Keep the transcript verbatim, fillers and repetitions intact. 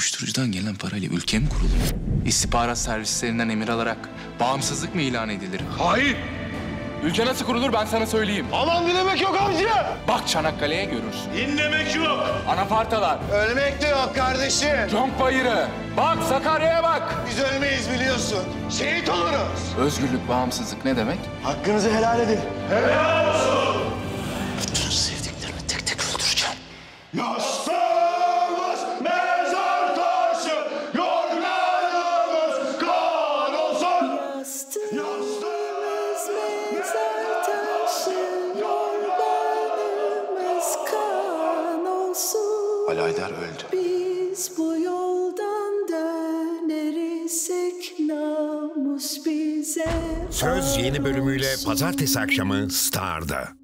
Uyuşturucudan gelen parayla ülke mi kurulur? İstihbarat servislerinden emir alarak bağımsızlık mı ilan edilir? Hayır. Ülke nasıl kurulur ben sana söyleyeyim. Aman dinlemek yok amca. Bak Çanakkale'ye görürsün. Dinlemek yok. Anafartalar. Ölmek de yok kardeşim. Conk Bayırı. Bak Sakarya'ya bak. Biz ölmeyiz biliyorsun. Şehit oluruz. Özgürlük, bağımsızlık ne demek? Hakkınızı helal edin. Helal olsun. Bütün sevdiklerimi tek tek öldüreceğim. Yastığımız mezar taşı, yorganımız kan olsun. Yastığımız mezar taşı, yorganımız kan olsun. Ali Aydar öldü. Biz bu yoldan dönersek namus bize. Söz yeni bölümüyle pazartesi akşamı Star'da.